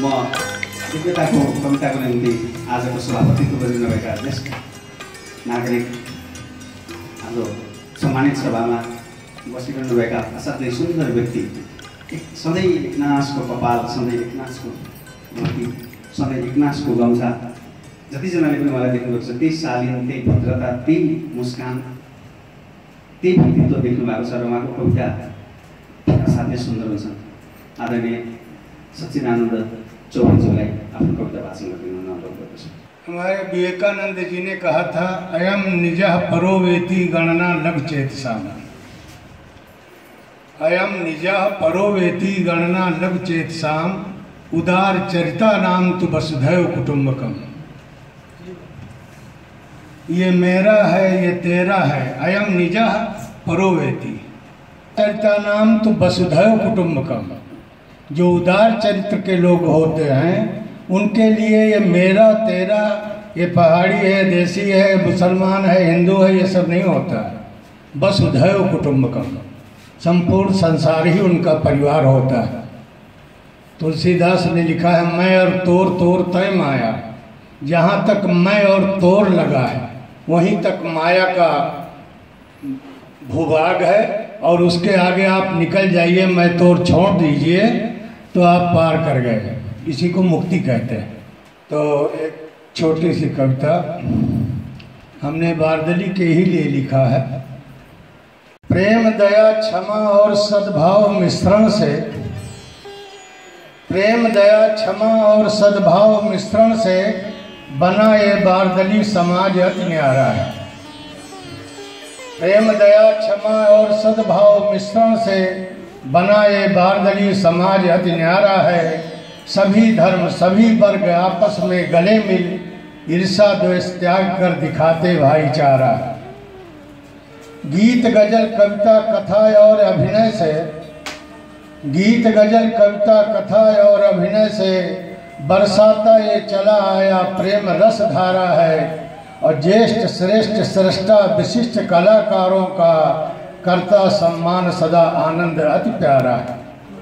दिव्यताको कविताको निम्ति आजको सभापतित्व गरिरहनुभएका ज्येष्ठ नागरिक हाम्रो सम्मानित सभामा बसिरहनुभएका असाध्यै सुन्दर व्यक्ति, सधैँ एकनासको कपाल, सधैँ एकनासको मूर्ति, सधैँ एकनासको गम्छा, जतिजनाले पनि मलाई देख्नुभएको छ त्यही शालीन, त्यही भद्रता, त्यही मुस्कान, त्यही व्यक्तित्व देख्नु भएको छ र उहाँको कविता असाध्यै सुन्दर हुन्छन्। आदरणीय सच्चिदानन्द चौधरीज्यूलाई आफ्नो कविता वाचन गरिदिनु अनुरोध गर्दछु। हमारे विवेकानंद जी ने कहा था, अयम निजः परोवेति गणना लघ चेतसाम। अयम निजः परोवेति गणना लघ चेतसाम, उदार चरिता नाम तु वसुधैव कुटुंबकम। ये मेरा है, ये तेरा है, अयम निजः परोवेति चरिता नाम तु वसुधैव कुटुंबकम। जो उदार चरित्र के लोग होते हैं उनके लिए ये मेरा तेरा, ये पहाड़ी है, देसी है, मुसलमान है, हिंदू है, ये सब नहीं होता है। वसुधैव कुटुंबकम, संपूर्ण संसार ही उनका परिवार होता है। तुलसीदास ने लिखा है, मैं और तोर तोर तय माया। जहाँ तक मैं और तोर लगा है वहीं तक माया का भूभाग है, और उसके आगे आप निकल जाइए, मैं तोर छोड़ दीजिए तो आप पार कर गए। इसी को मुक्ति कहते हैं। तो एक छोटी सी कविता हमने बारदली के ही लिए लिखा है। प्रेम दया क्षमा और सद्भाव मिश्रण से, प्रेम दया क्षमा और सद्भाव मिश्रण से बना ये बारदली समाज अति न्यारा है। प्रेम दया क्षमा और सद्भाव मिश्रण से बना ये बारदली समाज अति न्यारा है। सभी धर्म सभी वर्ग आपस में गले मिल ईर्षा द्वेष त्याग कर दिखाते भाईचारा। गीत गजल कविता कथा और अभिनय से, गीत गजल कविता कथा और अभिनय से बरसाता ये चला आया प्रेम रस धारा है। और ज्येष्ठ श्रेष्ठ श्रेष्ठा विशिष्ट कलाकारों का करता सम्मान सदा आनंद अति प्यारा है।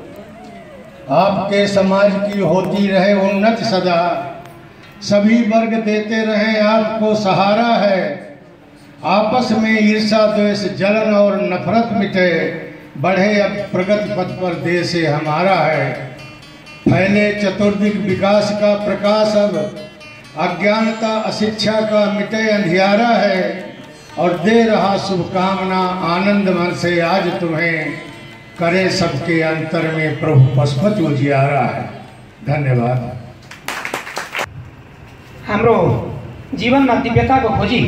आपके समाज की होती रहे उन्नति सदा, सभी वर्ग देते रहे आपको सहारा है। आपस में ईर्षा द्वेष जलन और नफरत मिटे, बढ़े अब प्रगति पथ पर देश हमारा है। फैले चतुर्दिक विकास का प्रकाश, अब अज्ञानता अशिक्षा का मिटे अंधियारा है। और दे रहा शुभकामना आनंद मन से आज तुम्हें, करे सबके अंतर में प्रभु पशुपति उजियारा है। धन्यवाद। हाम्रो जीवनमा दिव्यताको खोजी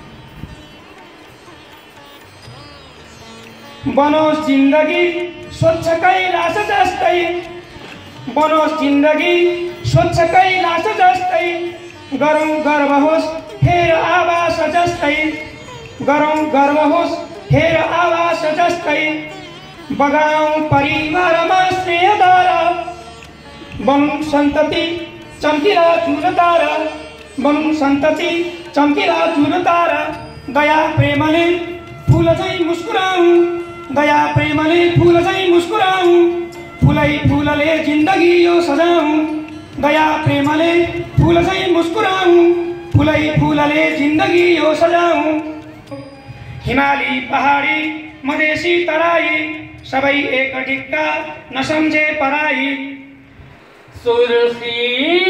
बनोस् जिन्दगी स्वच्छ कैलाश जस्तै, बनोस् जिन्दगी स्वच्छ कैलाश जस्तै, गरौँ गर्व होस् फेर आवास जस्तै, गरौँ गर्व होस् फेर आवास जस्तै, बगाऊँ परिवारमा स्नेहधारा, बनौँ सन्तति चम्किला चुरतारा, बनौँ सन्तति चम्किला चुरतारा। दया प्रेमले फूल चाहिँ मुस्कुराऊँ, दया प्रेमले फूल चाहिँ मुस्कुराऊँ, फूलै फूलले जिन्दगी यो सजाऊँ, दया प्रेमले फूल चाहिँ मुस्कुराऊँ, फूलै फूलले जिन्दगी यो सजाऊँ। हिमाली पहाडी मधेसी तराई, सबै एक ढिक्का नसम्झे पराई। सुर्खी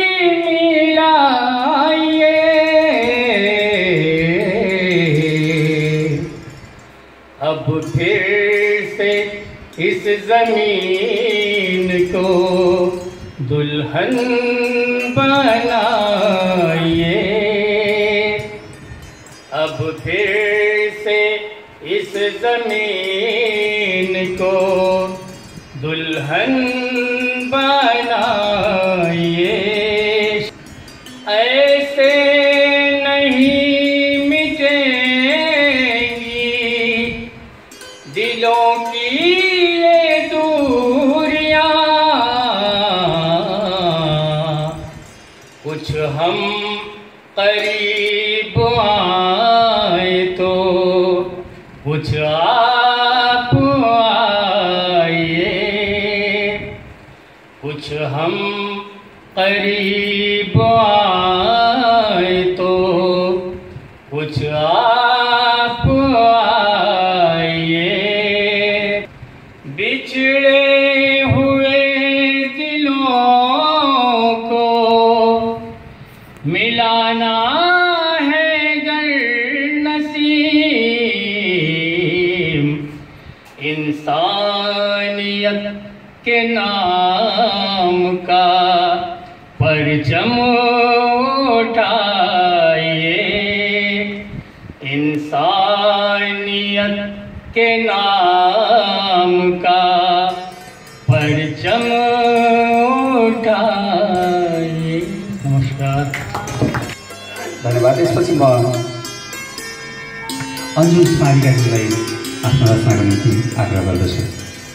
मिलाइए अब फिर से इस जमीन को दुल्हन बनाइए, अब फिर से इस जमीन को दुल्हन बनाइए। ऐसे नहीं मिटेंगी दिलों की ये दूरियां, कुछ हम करीब आए तो कुछ आप आइए, कुछ हम करीब आए तो कुछ आप आइए, बिछड़े हुए दिलों को मिलाना है गर नसीब, इंसानियत के नाम का परचम उठाइए, इंसानियत के नाम का परचम उठाइए। नमस्कार। धन्यवाद। त्यसपछि म अन्जु स्मारिकाजीलाई आफ्नो रचनाको निम्ति आग्रह गर्दछु।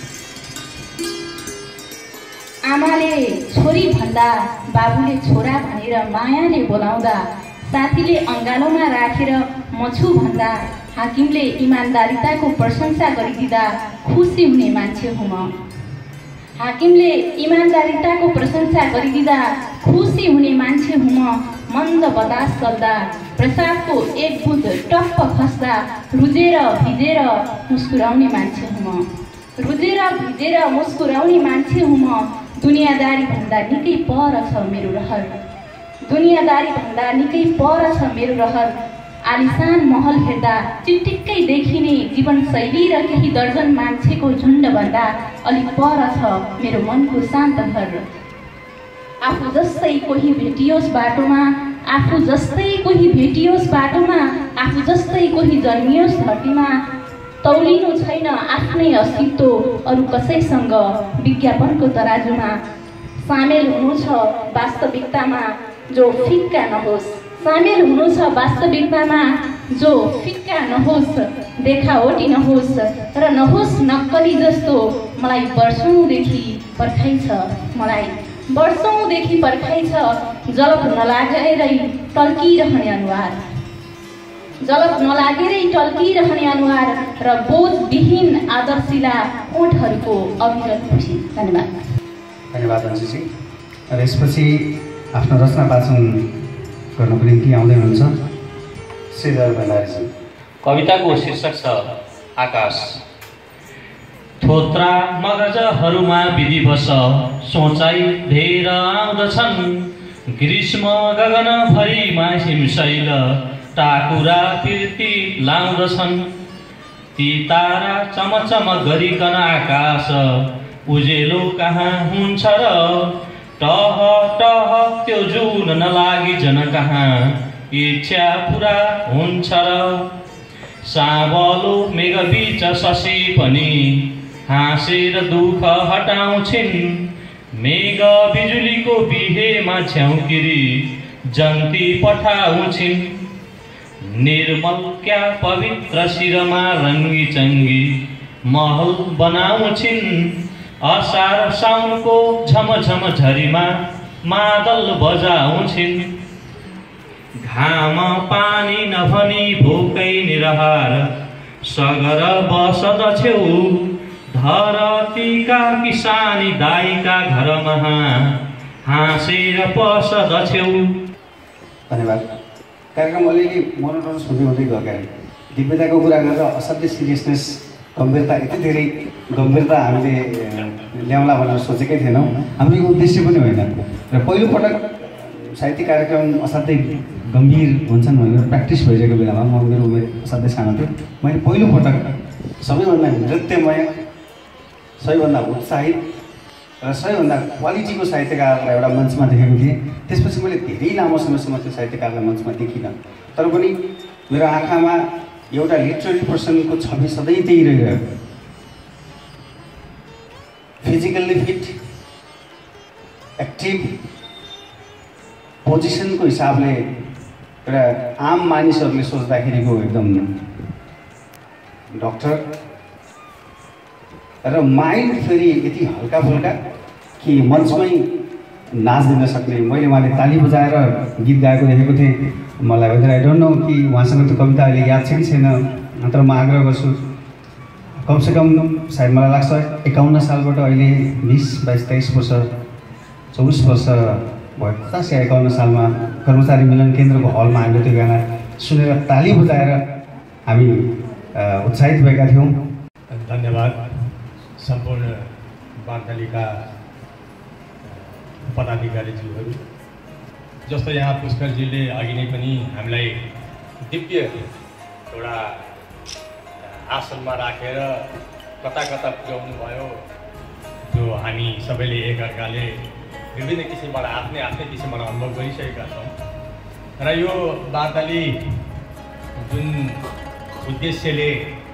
आमाले छोरी भन्दा बाबुले छोरा भनेर मायाले बोलाउँदा, साथीले अङ्गालोमा राखेर म छु भन्दा, हाकिमले इमान्दारिताको प्रशंसा गरिदिँदा खुसी हुने मान्छे हुँ म। हाकिमले इमान्दारिताको प्रशंसा गरिदिँदा खुसी हुने मान्छे हुँ म। मन्द बतास चल्दा प्रसादको एक बुँद टप्प खस्दा रुजेर भिजेर मुस्कुराउने मान्छे हुँ म। रुजेर भिजेर मुस्कुराउने मान्छे हुँ म। दुनियादारी भन्दा निकै पर छ मेरो रहर, दुनियादारी भन्दा निकै पर छ मेरो रहर। आलिसान महल हेर्दा चिटिक्कै देखिने जीवनशैली र केही दर्जन मान्छेको झुन्डभन्दा अलिक पर छ मेरो मनको शान्त घर। आफू जस्तै कोही भेटियोस् बाटोमा, आफू जस्तै कोही भेटियोस् बाटोमा, आफू जस्तै कोही जन्मियोस् धरतीमा। तौलिनु छैन आफ्नै अस्तित्व अरू कसैसँग विज्ञापनको तराजुमा। सामेल हुनु छ वास्तविकतामा जो फिक्का नहोस्, सामेल हुनु छ वास्तविकतामा जो फिक्का नहोस्, देखावटी नहोस् र नहोस् नक्कली जस्तो। मलाई वर्षौँदेखि पर्खाइ छ, मलाई वर्षौँदेखि पर्खाइ छ जलप नलागेरै टल्किरहने अनुहार, जलप नलागेरै टल्किरहने अनुहार र बोधविहीन आदर्शिला ओठहरूको अविरत खुसी। धन्यवाद। धन्यवाद अन्जुजी। र यसपछि आफ्नो रचना वाचन गर्नको निम्ति आउँदै हुनुहुन्छ श्रीधर भण्डारीजी। कविताको शीर्षक छ आकाश। थोत्रा मगजहरूमा विधिवश सोचाइ धेर आउँदछन्, ग्रीष्म गगनभरिमा हिमशैल टाकुरा पिर्ती लाउँदछन्। ती तारा चमचम गरिकन आकाश उजेलो कहाँ हुन्छ र, टह टह त्यो जुन नलागी जन कहाँ इच्छा पुरा हुन्छ र। साँबलो मेघबीच शशी पनि हाँसेर दुःख हटाउँछिन्, मेघ बिजुलीको बिहेमा छ्याउकिरी जन्ती पठाउँछिन्। निर्मल क्या पवित्र शिरमा रङ्गी चङ्गी महल बनाउँछिन्, असार साउनको झमझम झरीमा मादल बजाउँछिन्। घाम पानी नभनी भोकै निरहार सगर बसदछेउ, धरतीका किसानी दाइका घरमा हाँसेर पसदछेउ। धन्यवाद। कार्यक्रम अलिअलि मोनोटोनस हुँदै हुँदै गयो। दिव्यताको कुरा गर्दा असाध्यै सिरियसनेस, गम्भीरता, यति धेरै गम्भीरता हामीले ल्याउँला भनेर सोचेकै थिएनौँ। हाम्रो यो उद्देश्य पनि होइन। र पहिलोपटक साहित्य कार्यक्रम असाध्यै गम्भीर हुन्छन् भनेर प्र्याक्टिस भइरहेको बेलामा म मेरो उमेर असाध्यै सानो थियो। मैले पहिलोपटक सबैभन्दा नृत्यमय, सबैभन्दा उत्साहित र सबैभन्दा क्वालिटीको साहित्यकारलाई एउटा मञ्चमा देखेको थिएँ। त्यसपछि मैले धेरै लामो समयसम्म त्यो साहित्यकारलाई मञ्चमा देखिनँ, तर पनि मेरो आँखामा एउटा लिटरेरी पर्सनको छवि सधैँ त्यही रहिरह्यो। फिजिकल्ली फिट, एक्टिभ, पोजिसनको हिसाबले एउटा आम मानिसहरूले सोच्दाखेरिको एकदम डक्टर, र माइन्ड फेरि यति हल्का फुल्का कि मञ्चमै नाच दिन सक्ने। मैले उहाँले ताली बजाएर गीत गाएको देखेको थिएँ। मलाई वेदर आई डोन्ट नो कि उहाँसँग त्यो कविता अहिले याद छ कि छैन, तर म आग्रह गर्छु कमसेकम सायद मलाई लाग्छ 51 सालबाट अहिले 20, 22, 23 वर्ष 24 वर्ष भयो 1951 सालमा कर्मचारी मिलन केन्द्रको हलमा हामीले त्यो गाना सुनेर ताली बजाएर हामी उत्साहित भएका थियौँ। धन्यवाद सम्पूर्ण बालतालिका पदाधिकारीज्यूहरू। जस्तो यहाँ पुष्करजीले अघि नै पनि हामीलाई दिव्य एउटा आसनमा राखेर कता कता पुर्याउनु भयो। त्यो हामी सबैले एकअर्काले विभिन्न किसिमबाट आफ्नै किसिमबाट अनुभव गरिसकेका छौँ र यो वार्ताली जुन उद्देश्यले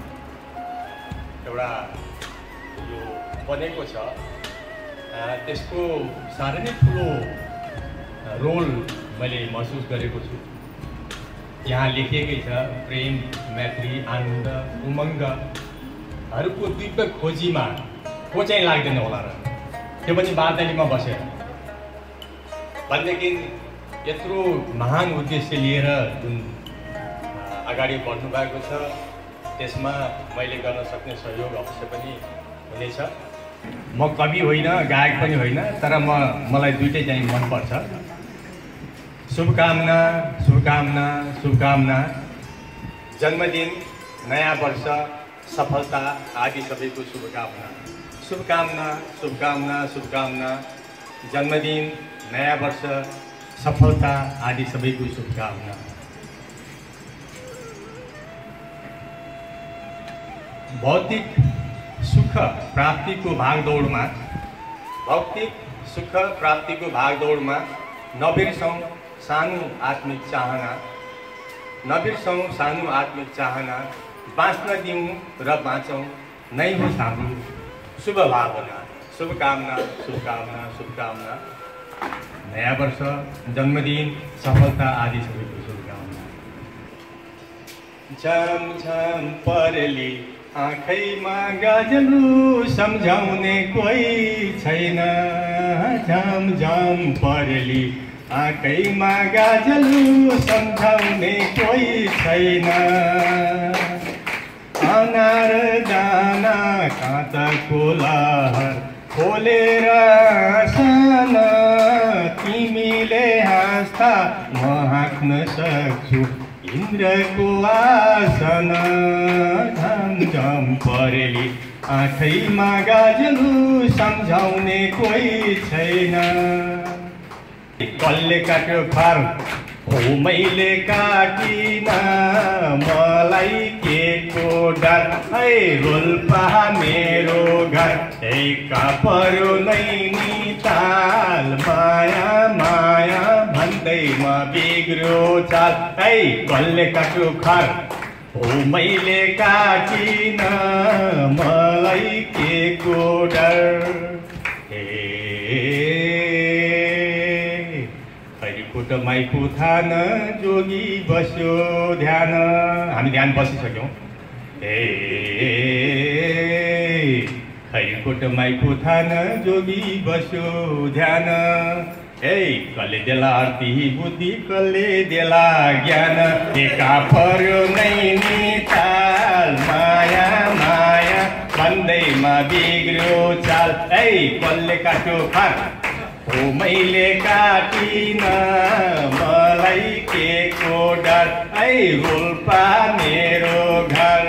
एउटा यो बनेको छ त्यसको साह्रै नै ठुलो रोल मैले महसुस गरेको छु। यहाँ लेखिएकै छ प्रेम, मैत्री, आनन्द, उमङ्गहरूको दिव्य खोजीमा को चाहिँ लाग्दैन होला र, त्यो पनि वार्तालीमा बसेर भनेदेखि यत्रो महान उद्देश्य लिएर जुन अगाडि बढ्नु भएको छ त्यसमा मैले गर्न सक्ने सहयोग अवश्य पनि हुनेछ। म कवि होइन, गायक पनि होइन, तर मलाई दुइटै चाहिँ मनपर्छ। शुभकामना शुभकामना शुभकामना, जन्मदिन, नयाँ वर्ष, सफलता आदि सबैको शुभकामना। शुभकामना शुभकामना शुभकामना, जन्मदिन, नयाँ वर्ष, सफलता आदि सबैको शुभकामना। भौतिक सुख प्राप्तिको भागदौडमा नबिर्सौँ सानो आत्मिक चाहना, बाँच्न दिउँ र बाँचौँ नै हो हाम्रो शुभ भावना। शुभकामना शुभकामना शुभकामना, नयाँ वर्ष, जन्मदिन, सफलता आदि सबैको शुभकामना। झम झम परली आँखैमा गाजलु सम्झाउने कोही छैन। झम झम परली आँखैमा गाजलु सम्झाउने कोही छैन। अनार दाना काँटाको लहर खोलेर सान, तिमीले हाँस्दा म हाँक्न सक्छु इन्द्रको आसन। झम झम परेली आँखैमा गाजलु सम्झाउने कोही छैन। कसले काट्यो फार हो मैले काटिन, मलाई के को डर है रोल्पा मेरो घर। एका पर्यो नैनीताल, माया माया भन्दैमा बिग्रियो चाल। है कसले काट्यो खार हो मैले काटिन, मलाई के को डर। माइकु थान जोगी बस्यो ध्यान। हामी ध्यान बसिसक्यौँ। खैरकोट माइकु थान जोगी बस्यो ध्यान। कसले देला आरती बुद्धि, कसले देला ज्ञान। एका पर्यो नैनीताल, माया माया भन्दैमा बिग्रियो चाल। कसले काट्यो फार हो मैले काटिन, मलाई के को डर। रोल्पा मेरो घर।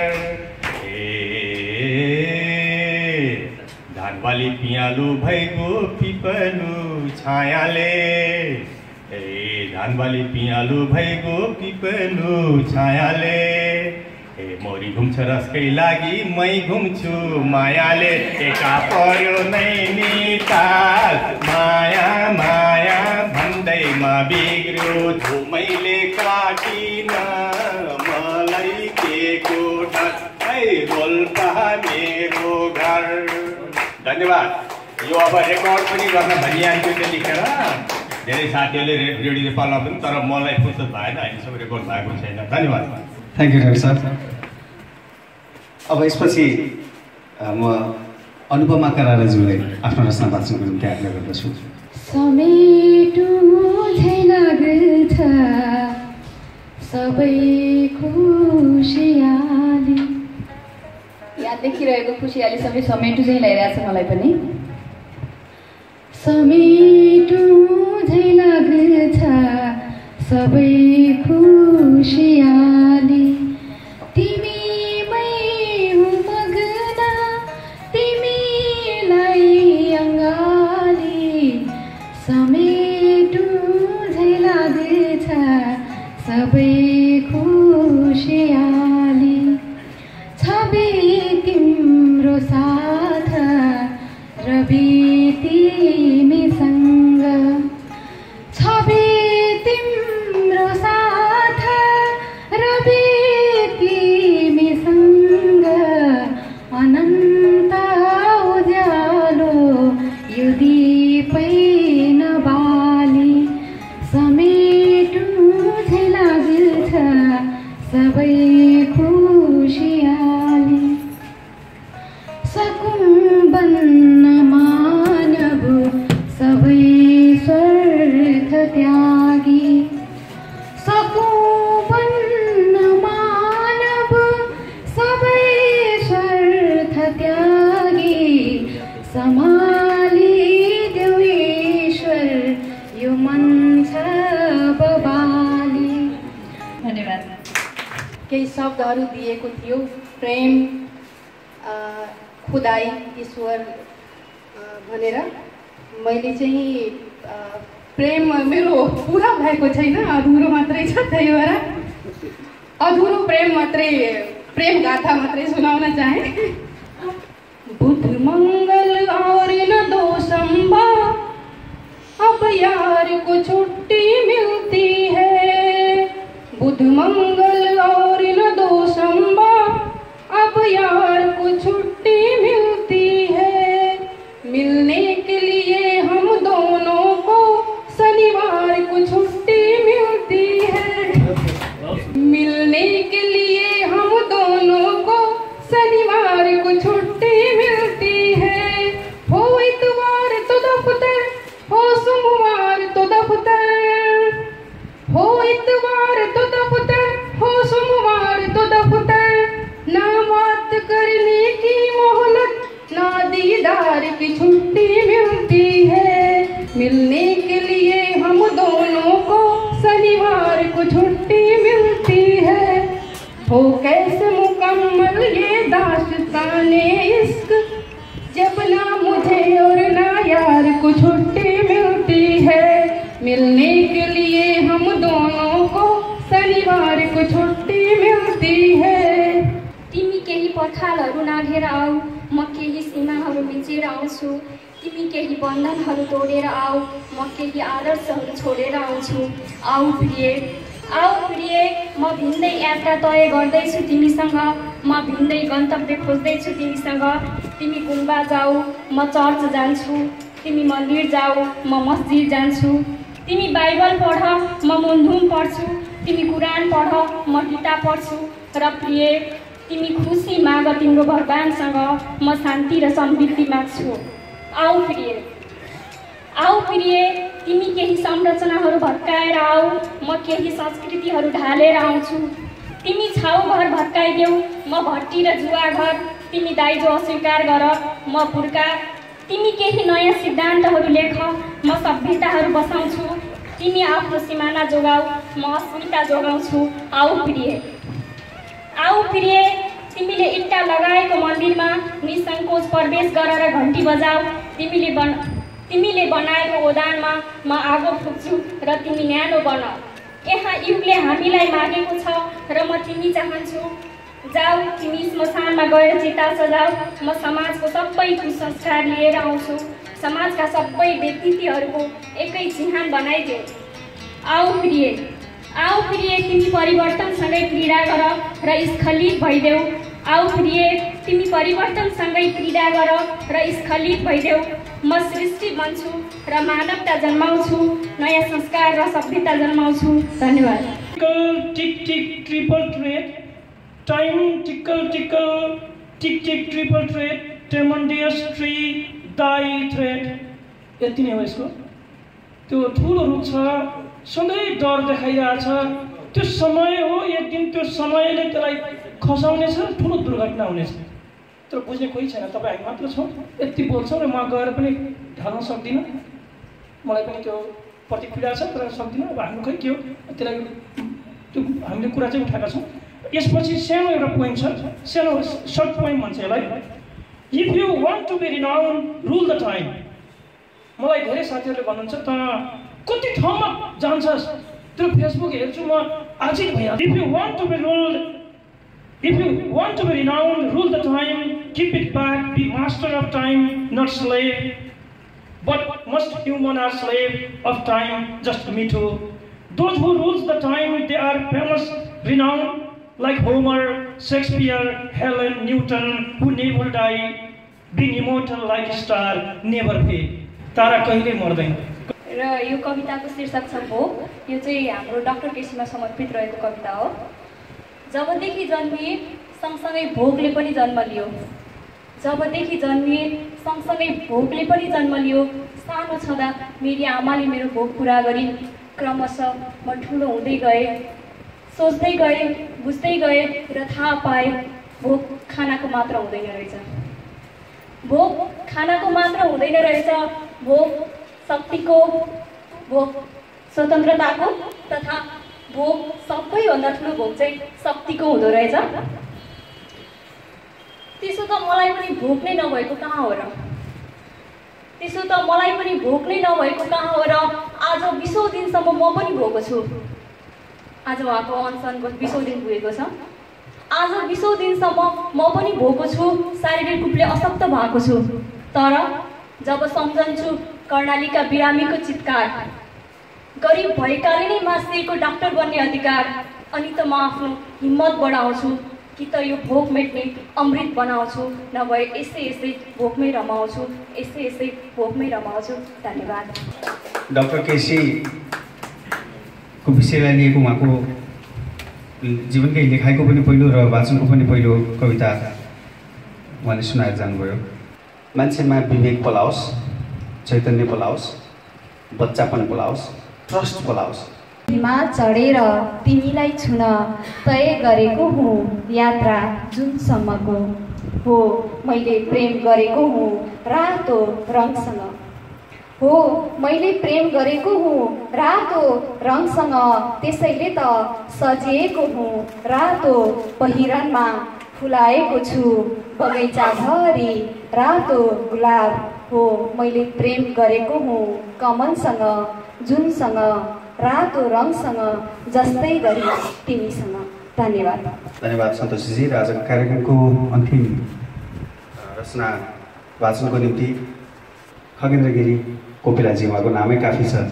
धानबाली पियालु भइगयो पिपलु छायाले। धानबाली पियालु भइगयो पिपलु छायाले। मोरी घुम्छ रसकै लागि मै घुम्छु मायाले। एका पर्यो नैनीताल, माया माया भन्दैमा बिग्रियो जो मैले काटिन, मलाई के को डर। रोल्पा मेरो घर। धन्यवाद। यो अब रेकर्ड पनि गर्न भनिहाल्छु त्यो लेखेर। धेरै साथीहरूले रेडियो नेपालमा पनि, तर मलाई फुर्सद भएन, अहिलेसम्म रेकर्ड भएको छैन। धन्यवाद। Thank you doctor sir. अब यसपछि म अनुपमा कराराज्यूलाई आफ्नो रचना वाचनको निम्ति आग्रह गर्दछु। समेटु झै लाग्छ सबै खुसियाली। यहाँ देखिरहेको खुसियाली सबै समेटु झै लागिरहेछ मलाई पनि। समेटु झै लाग्छ सबै खुसियाली तिमीमै हुँ मग्न तिमीलाई अङ्गाली समेटु झै लाग्छ सबै खुसियाली छवि तिम्रो साथ रवि तिमीसँग छवि तिम्रो साथ रवि तिमीसँग अनन्त उज्यालो यो दीपै नबाली समेटु झै लाग्छ सबै खुसियाली सकूं बन्न मानव सबै स्वार्थ त्यागी सकूं बन्न मानव सबै स्वार्थ त्यागी सम्हाली देऊ ईश्वर यो मन छ बबाली। धन्यवाद। केही शब्दहरू दिएको थियो प्रेम खुदाई ईश्वर भनेर मैले चाहिँ प्रेम मेरो पुरा भएको छैन अधुरो मात्रै छ त्यही भएर अधुरो प्रेम मात्रै प्रेम गाथा मात्रै सुनाउन चाहे। बुध मंगल और न दो संभा अब यार को छुट्टी मिलती है बुध मंगल और न दो संभा अब यार को छुट्टी मिलती है मिलने के लिए हम दोनों को शनिवार को छुट्टी मिलती है मिलने के लिए हम दोनों को शनिवार को छुट्टी मिलती है हो इतवार तो दफ्तर हो सोमवार तो दफ्तर हो इतवार तो दफ्तर हो सोमवार तो दफ्तर ना बात करने की मोहलत ना दीदार की छुट्टी मिलती है मिलने के लिए हम दोनों को शनिवार को छुट्टी मिलती है हो कैसे मुकम्मल ये दास्ताने इश्क जब ना मुझे और ना यार को छुट्टी मिलती है मिलने के लिए हम दोनों को शनिवार को छुट्टी मिलती है तिमी केही पर्खालहरू नाघेर आऊ म केही सीमाहरू मिचेर आउँछु तिमी केही बन्धनहरू तोडेर आऊ म केही आदर्शहरू छोडेर आउँछु आऊ प्रिय म भिन्दै यात्रा तय गर्दैछु तिमीसँग म भिन्दै गन्तव्य खोज्दैछु तिमीसँग तिमी गुम्बा जाऊ म चर्च जान्छु तिमी मन्दिर जाऊ म मस्जिद जान्छु तिमी बाइबल पढ म मुन्धुम पढ्छु तिमी कुरान पढ म गीता पढ्छु र प्रिय तिमी खुसी माग तिम्रो भगवानसँग म शान्ति र समृद्धि माग्छु आऊ प्रिय तिमी केही संरचनाहरू भत्काएर आऊ म केही संस्कृतिहरू ढालेर आउँछु तिमी छाउ घर भत्काइदेऊ म भट्टी र जुवा घर तिमी दाइजो अस्वीकार गर म पुर्खा तिमी केही नयाँ सिद्धान्तहरू लेख म सभ्यताहरू बसाउँछु तिमी आफ्नो सिमाना जोगाऊ म अस्मिता जोगाउँछु आऊ प्रिय तिमीले इट्टा लगाएको मन्दिरमा निसङ्कोच प्रवेश गरेर घन्टी बजाऊ तिमीले बनाएको ओदानमा म आगो फुक्छु र तिमी न्यानो बन यहाँ युगले हामीलाई मागेको छ र म तिमी चाहन्छु जाऊ तिमी स्मशानमा गएर चिता सजाऊ म समाजको सबै कुसंस्कार लिएर आउँछु समाजका सबै व्यक्तित्वहरूको एकै चिहान बनाइदेऊ आऊ प्रिय तिमी परिवर्तनसँगै क्रीडा गर र स्खलित भइदेऊ आऊ प्रिय तिमी परिवर्तनसँगै क्रीडा गर र स्खलित भइदेऊ म सृष्टि बन्छु र मानवता जन्माउँछु नयाँ संस्कार र सभ्यता जन्माउँछु धन्यवाद। Tick tick triple trade time tickle tickle tick tick triple trade tremendous tree thy thread यति नै हो यसको त्यो ठुलो रुख छ सधैँ डर देखाइरहेछ त्यो समय हो एक दिन त्यो समयले त्यसलाई खसाउनेछ ठुलो दुर्घटना हुनेछ तर बुझ्ने कोही छैन तपाईँ हामी मात्र छौँ यति बोल्छौँ र म गएर पनि ढल्न सक्दिनँ मलाई पनि त्यो प्रतिक्रिया छ तर सक्दिनँ। अब हाम्रो खै के हो त्यसलाई त्यो हामीले कुरा चाहिँ उठाएका छौँ। यसपछि सानो एउटा पोइन्ट छ, सानो सर्ट पोइन्ट भन्छ यसलाई। If you want to be renowned rule the time. मलाई धेरै साथीहरूले भन्नुहुन्छ त कति ठाउँमा जान्छस्, त्यो फेसबुक हेर्छु म आजै भइहाल्छ। If you want to be renowned rule the time, keep it back, be master of time not slave, but must human are slave of time, just me too. Those who rules the time they are famous, renowned, like Homer, Shakespeare, Helen, Newton, who never die, being immortal like a star, never fade. तारा कहिले मर्दैन। र यो कविताको शीर्षक छ भोग। यो चाहिँ हाम्रो डाक्टर केसीमा समर्पित रहेको कविता हो। जबदेखि जन्मिए सँगसँगै भोगले पनि जन्म लियो, जबदेखि जन्मिए सँगसँगै भोगले पनि जन्म लियो। सानो छँदा मेरी आमाले मेरो भोग पुरा गरी, क्रमशः म ठुलो हुँदै गएँ, सोच्दै गएँ, बुझ्दै गएँ र थाहा पाएँ भोग खानाको मात्र हुँदैन रहेछ। भोग खानाको मात्र हुँदैन रहेछ, भोग शक्तिको, भोग स्वतन्त्रताको तथा भोग सबैभन्दा ठुलो भोग चाहिँ शक्तिको हुँदो रहेछ। त्यसो त मलाई पनि भोग नै नभएको कहाँ हो र? त्यसो त मलाई पनि भोग नै नभएको कहाँ हो र? आज 20औं दिनसम्म म पनि भोगो छु। आज उहाँको अनसनको 20औं दिन पुगेको छ। आज 20औं दिनसम्म म पनि भोगो छु, शारीरिक रूपले अशक्त भएको छु। तर जब सम्झन्छु कर्णालीका बिरामीको चित्कार, गरिब भएकाले नै मासिएको डाक्टर बन्ने अधिकार, अनि त म आफ्नो हिम्मत बढाउँछु कि त यो भोग मेट्ने अमृत बनाउँछु, नभए यसै भोगमै रमाउँछु, यसै भोगमै रमाउँछु। धन्यवाद। डाक्टर केसी को विषयलाई लिएको उहाँको जीवनकै लेखाइको पनि पहिलो र वाचनको पनि पहिलो कविता उहाँले सुनाएर जानुभयो। मान्छेमा विवेक पलाओस्, चैतन्य पलाओस्, बच्चापन पलाओस्, ट्रस्ट पलाओस्। मा चढेर तिमीलाई छुन तय गरेको हुँ यात्रा जुनसम्मको हो, मैले प्रेम गरेको हुँ रातो रङसँग, हो मैले प्रेम गरेको हुँ रातो रङसँग, त्यसैले त सजिएको हुँ रातो पहिरनमा, फुलाएको छु बगैँचाभरि रातो गुलाब, हो मैले प्रेम गरेको हुँ कमलसँग, जुनसँग, रातो रङसँग, जस्तै गरी तिमीसँग। धन्यवाद। धन्यवाद सन्तोषजी। र आजको कार्यक्रमको अन्तिम रचना वाचनको निम्ति खगेन्द्र गिरी कोपिलाजी, उहाँको नामै काफी छ।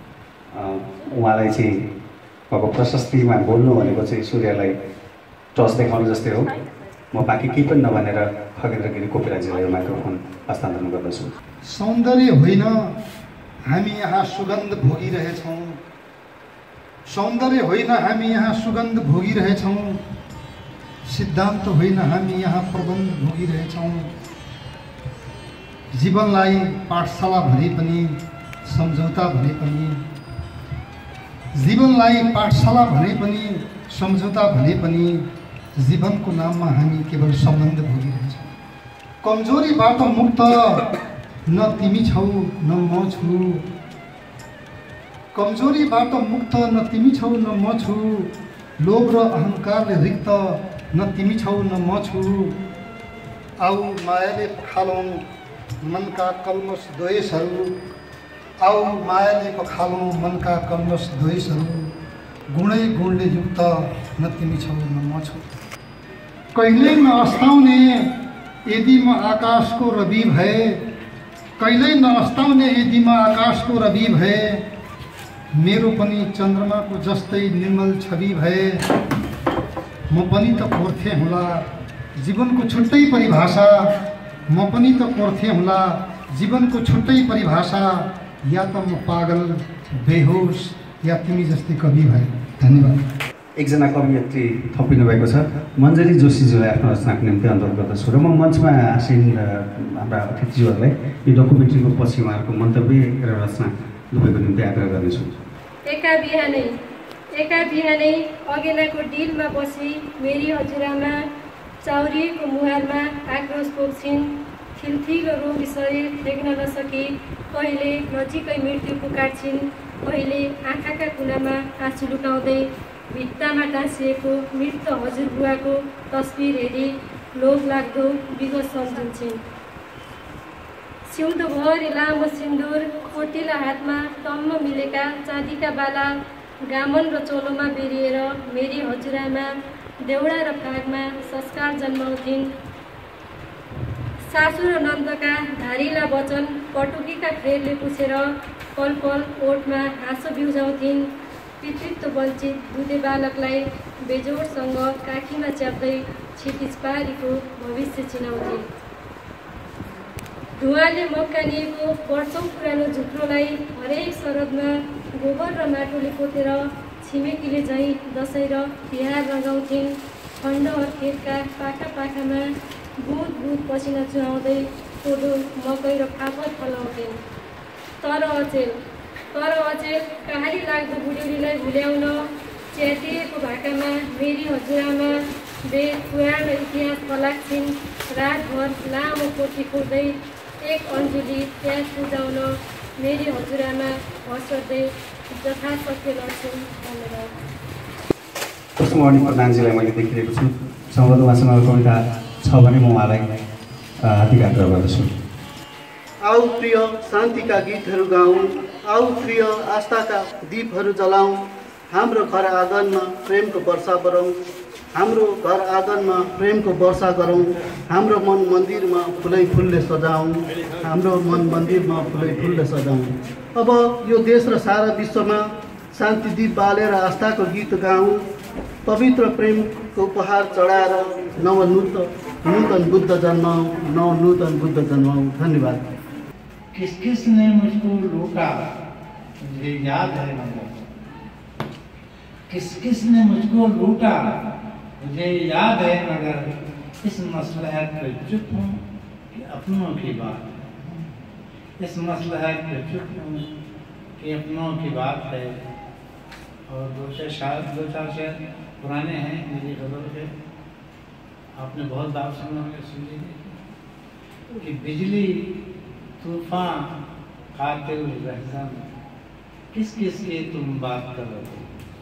उहाँलाई चाहिँ उहाँको प्रशस्तिमा बोल्नु भनेको चाहिँ सूर्यलाई टस देखाउनु जस्तै हो। म बाँकी केही पनि नभनेर खगेन्द्र गिरी कोपिलाजीलाई यो माइक्रोफोन हस्तान्तरण गर्दछु। सौन्दर्य होइन हामी यहाँ सुगन्ध भोगिरहेछौँ, सौन्दर्य होइन हामी यहाँ सुगन्ध भोगिरहेछौँ, सिद्धान्त होइन हामी यहाँ प्रबन्ध भोगिरहेछौँ। जीवनलाई पाठशाला भने पनि सम्झौता भने पनि, जीवनलाई पाठशाला भने पनि सम्झौता भने पनि, जीवनको नाममा हामी केवल सम्बन्ध भोगिरहेछौँ। कमजोरीबाट मुक्त न तिमी छौ न म छु, कमजोरीबाट मुक्त न तिमी छौ न म छु, लोभ र अहङ्कारले रिक्त न तिमी छौ न म छु। आऊ मायाले पखालौँ मनका कल्मस द्वेषहरू, आऊ मायाले पखालौँ मनका कल्मस द्वेषहरू, गुणै गुणले युक्त न तिमी छौ न म छु। कहिल्यै नअस्ताउने यदि म आकाशको रवि भए, कहिल्यै नअस्ताउने यदि म आकाशको रवि भए, मेरो पनि चन्द्रमाको जस्तै निर्मल छवि भए, म पनि त कोर्थेँ होला जीवनको छुट्टै परिभाषा, म पनि त कोर्थेँ होला जीवनको छुट्टै परिभाषा, या त म पागल बेहोस या तिमी जस्तै कवि भए। धन्यवाद। एकजना कवियत्री थपिनु भएको छ, मञ्जरी जोशीज्यूलाई आफ्नो रचनाको निम्ति अनुरोध गर्दछु। र म मञ्चमा आसीन हाम्रा अतिथिज्यूहरूलाई यो डकुमेन्ट्रीको पछि उहाँहरूको मन्तव्य र रचना दुवैको निम्ति आग्रह गर्नेछु। एका बिहानै अगेनाको डिलमा बसी मेरी हजुरआमा चाउरिएको मुहारमा आक्रोश पोख्छिन्, थिलथिलो रोग शरीर देख्न नसकी कहिले नजिकै मृत्यु पुकार्छिन्, कहिले आँखाका कुनामा आँसु लुकाउँदै भित्तामा टाँसिएको मृत हजुरबुवाको तस्बिर हेरी लोभ लाग्दो विगत सम्झन्छन्। सिउँदोभरि लामो सिन्दुर, कोटिला हातमा टम्म मिलेका चाँदीका बाला, गामन र चोलोमा बेरिएर मेरी हजुरआमा देउडा र फागमा संस्कार जन्माउँथिन्। सासु र नन्दका धारिला वचन पटुकीका फ्रेरले पुछेर पल पल ओठमा हाँसो बिउजाउँथिन्। पितृत्व वञ्चित दुधे बालकलाई बेजोडसँग काखीमा च्याप्दै क्षितिज पारीको भविष्य चिनाउँथिन्। धुवाले मक्कानिएको वर्षौँ पुरानो झुक्रोलाई हरेक शरदमा गोबर र माटोले पोतेर छिमेकीले झैँ दसैँ र तिहार रङ्गाउँथिन्। खण्डहर खेतका पाखा पाखामा बुँद बुँद पसिना चुहाउँदै कोदो मकै र फापर फलाउँथिन्। तर अचेल कहाली लाग्दो बुढ्यौलीलाई भुल्याउन च्यातिएको भाकामा मेरी हजुरआमा वेद पुराण र इतिहास फलाक्छिन्। रातभर लामो कोठी खोज्दै एक अन्जुली प्याज बुझाउन मेरी हजुरआमा हँस्दै जथाशक्य लड्छन्। धन्यवाद। पुष्पमणि प्रधानजीलाई मैले देखिरहेको छु। सम्बन्ध उहाँसँग कविता छ भने म उहाँलाई हार्दिक आग्रह गर्दछु। आऊ प्रिय शान्तिका गीतहरू गाउँ, आऊ प्रिय आस्थाका दीपहरू जलाउँ। हाम्रो घर आँगनमा प्रेमको वर्षा गरौँ, हाम्रो घर आँगनमा प्रेमको वर्षा गरौँ। हाम्रो मन मन्दिरमा फुलै फुलले सजाउँ, हाम्रो मन मन्दिरमा फुलै फुलले सजाउँ। अब यो देश र सारा विश्वमा शान्ति दीप बालेर आस्थाको गीत गाउँ। पवित्र प्रेमको उपहार चढाएर नूतन बुद्ध जन्माऊँ, नूतन बुद्ध जन्माऊँ। धन्यवाद। किस किस ने मुझको लूटा मुझे याद है मगर, किस किस ने मुझको लूटा मुझे याद है मगर, इस मसलहत पे चुप हूँ कि अपनों की बात, इस मसलहत पे चुप हूँ कि अपनों की बात है। और दो चार शेर पुराने हैं मेरी गज़ल के, आपने बहुत बार सुना होंगे, सुनिए कि बिजली तूफान कातिल रहज़न, किस किस की तुम बात करोगे।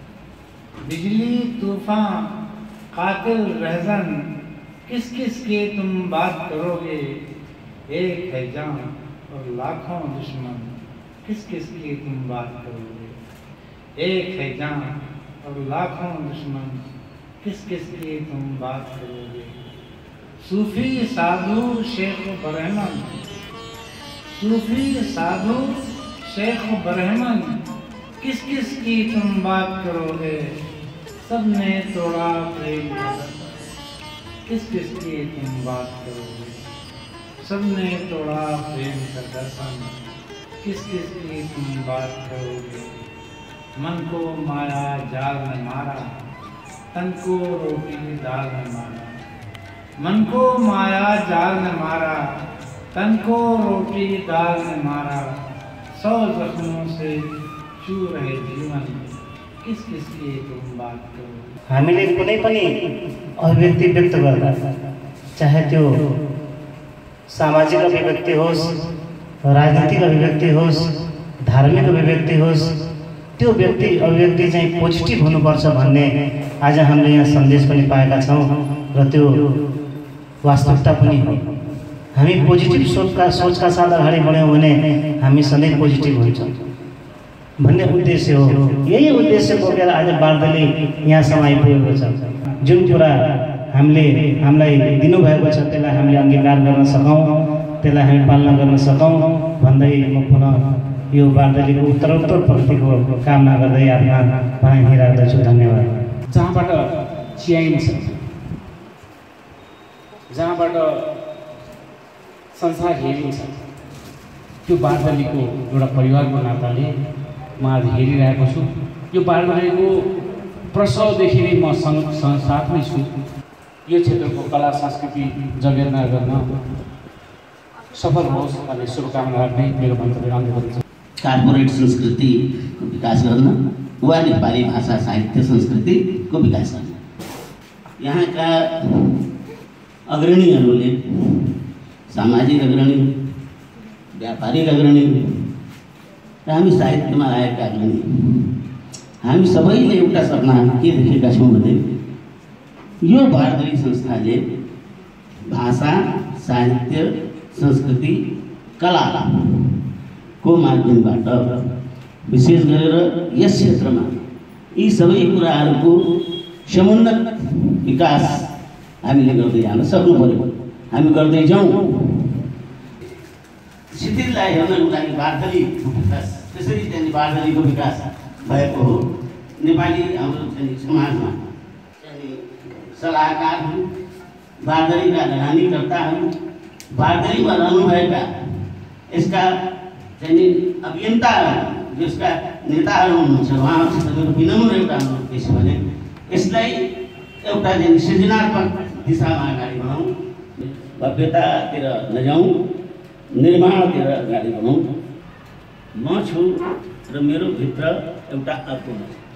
बिजली तूफान कातिल रहज़न, किस किस की तुम बात करोगे। एक है जान और लाखों दुश्मन, किस किस की तुम बात करोगे। एक है जान और लाखों दुश्मन, किस किस की तुम बात करोगे। सूफी साधु शेख बरहमन, सूफी साधु शेख बरहमन, किस किस की तुम बात करोगे। सबने तोड़ा प्रेम का दर्शन, किस किस की तुम बात करोगे। सबने तोड़ा प्रेम का दर्शन, किस किस की तुम बात करोगे। मन को माया जाल ने मारा, तन को रोटी दाल ने मारा। मन को माया जाल ने मारा, तन को रोटी दाल ने मारा। 100 जख्मों से चू रहे जीवन, किस किस की तुम बात करो। हामीले कुनै पनि अभिव्यक्ति व्यक्त गर्दा, चाहे त्यो सामाजिक अभिव्यक्ति होस्, राजनीतिक अभिव्यक्ति होस्, धार्मिक अभिव्यक्ति होस्, त्यो अभिव्यक्ति चाहिँ पोजिटिभ हुनुपर्छ भन्ने आज हामीले यहाँ सन्देश पनि पाएका छौँ र त्यो वास्तविकता पनि हो। हामी पोजिटिभ सोचका साथ अगाडि बढ्यौँ भने हामी सधैँ पोजिटिभ हुन्छौँ भन्ने उद्देश्य हो। यही उद्देश्य बोकेर आज बार्दले यहाँसम्म आइपुगेको छ। जुन कुरा हामीलाई दिनुभएको छ त्यसलाई हामीले अङ्गीकार गर्न सकौँ, त्यसलाई हामी पालना गर्न सकौँ भन्दै म पुनः यो बार्दलीको उत्तरोत्तर प्रगतिको कामना गर्दै आफ्ना पानी राख्दछु। धन्यवाद। जहाँबाट चियाइन्छ, जहाँबाट संसार हेरिन्छ, त्यो बार्दलीको एउटा परिवारको नाताले म आज हेरिरहेको छु। यो बार्दलीको प्रसवदेखि नै म साथमै छु। यो क्षेत्रको कला संस्कृति जगेर्ना गर्न सफल होस् भन्ने शुभकामना राख्दै मेरो मन्तव्य अन्त्य गर्छु। कार्पोरेट संस्कृतिको विकास गर्न वा नेपाली भाषा साहित्य संस्कृतिको विकास गर्न यहाँका अग्रणीहरूले सामाजिक अग्रणी, व्यापारिक अग्रणी र हामी साहित्यमा आएका अग्रणी, हामी सबैले एउटा सपना के देखेका छौँ भने यो भारतीय संस्थाले भाषा, साहित्य, संस्कृति, कलाको माध्यमबाट विशेष गरेर यस क्षेत्रमा यी सबै कुराहरूको समुन्नत विकास हामीले गर्दै जान सक्नु पर्यो। हामी गर्दै जाउँ। शिथिललाई हेर्नको लागि बार्दलीको विकास, त्यसरी चाहिँ बार्दलीको विकास भएको हो। नेपाली हाम्रो चाहिँ समाजमा चाहिँ सल्लाहकारहरू, बार्दलीका लगानीकर्ताहरू, बार्दलीमा रहनुभएका यसका चाहिँ अभियन्ता, जसका नेताहरू हुनुहुन्छ, उहाँहरूसित मेरो विनम्र एउटा अनुरोध के छ भने यसलाई एउटा चाहिँ सृजनात्मक दिशामा अगाडि बढाउँ, भव्यतातिर नजाउँ, निर्माणतिर अगाडि बढाउँ। म छु र मेरो भित्र एउटा अर्को म छ,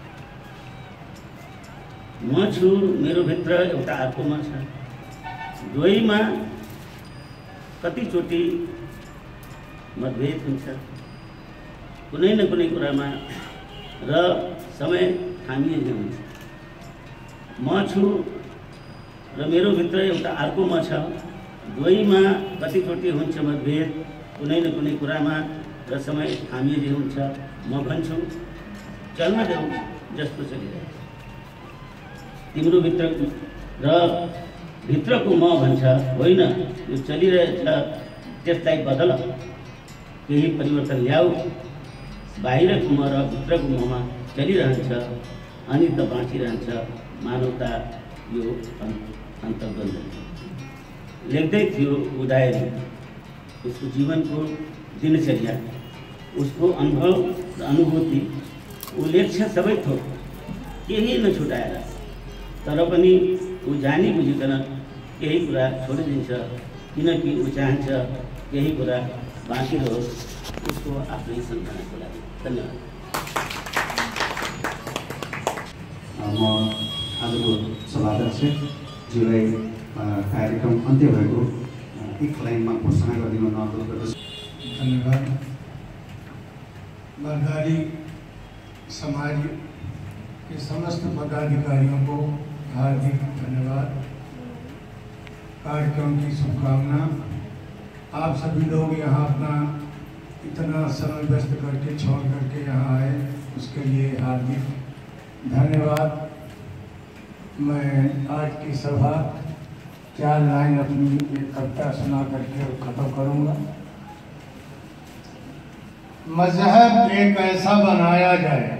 म छु मेरो भित्र एउटा अर्को म छ। दुवैमा कतिचोटि मतभेद हुन्छ कुनै न कुनै कुरामा र समय थामिएको हुन्छ। म छु र मेरो भित्र एउटा अर्को म छ, दुवैमा कतिचोटि हुन्छ मतभेद कुनै न कुनै कुरामा र समय थामिएको हुन्छ। म भन्छु चल्न देऊ जस्तो चलिरहेको, तिम्रो भित्र र भित्रको म भन्छ होइन यो चलिरहेछ, त्यसलाई बदल, केही परिवर्तन ल्याऊ। बाहिरको म र भित्रको ममा चलिरहन्छ अनि त बाँचिरहन्छ मानवता यो अन्तर्गत। लेख्दै थियो उदायले उसको जीवनको दिनचर्या, उसको अनुभव र अनुभूति, ऊ लेख्छ सबै थोक, केही नछुटाएर, तर पनि ऊ जानी बुझिकन केही कुरा छोडिदिन्छ, किनकि ऊ चाहन्छ केही कुरा बाँकी रहोस् उसको आफ्नै सन्तानको लागि। धन्यवाद। म आजको सभाध्यक्षज्यूलाई कार्यक्रम अन्त्य भएको एक लाइनमा घोषणा गरिदिन अनुरोध गर्दछु। धन्यवाद। बर्दारी समाज के समस्त पदाधिकारियों को हार्दिक धन्यवाद। कार्यक्रम की शुभकामना। आप सभी लोग यहाँ अपना इतना समय व्यस्त करके छोड़ करके यहाँ आए, उसके लिए हार्दिक धन्यवाद। मैं आज की सभा 4 लाइन अपनी एक कविता सुना करके खत्म करूँगा। मजहब एक ऐसा बनाया जाए,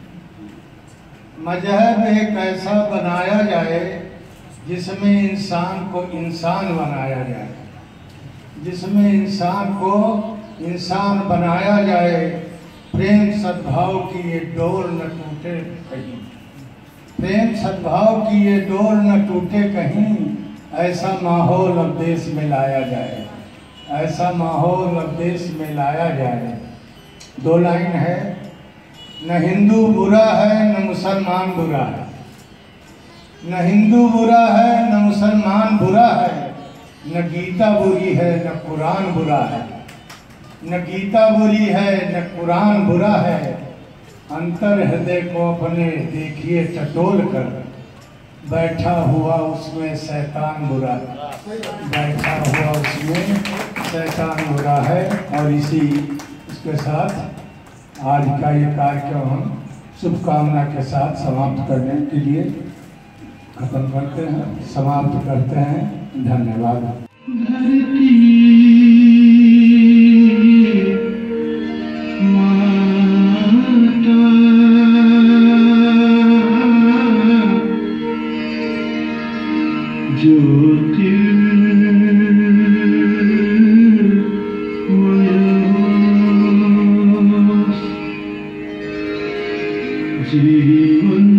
मजहब एक ऐसा बनाया जाए जिसमें इंसान को इंसान बनाया जाए, जिसमें इंसान को इंसान बनाया जाए। प्रेम सद्भाव की ये डोर न टूटे कहीं, प्रेम सद्भाव की ये डोर न टूटे कहीं। ऐसा माहौल अब देश में लाया जाए, ऐसा माहौल अब देश में लाया जाए। 2 लाइन है। न हिंदू बुरा है न मुसलमान बुरा है, न हिंदू बुरा है न मुसलमान बुरा है, न गीता बुरी है न कुरान बुरा है, न गीता बुरी है न कुरान बुरा है। अंतर हृदय को अपने देखिए टटोल कर, बैठा हुआ उसमें शैतान बुरा है, बैठा हुआ उसमें शैतान बुरा है। और इसके साथ आज का ये कार्यक्रम हम शुभकामना के साथ समाप्त करने के लिए खत्म करते हैं, समाप्त करते हैं। धन्यवाद। जीवन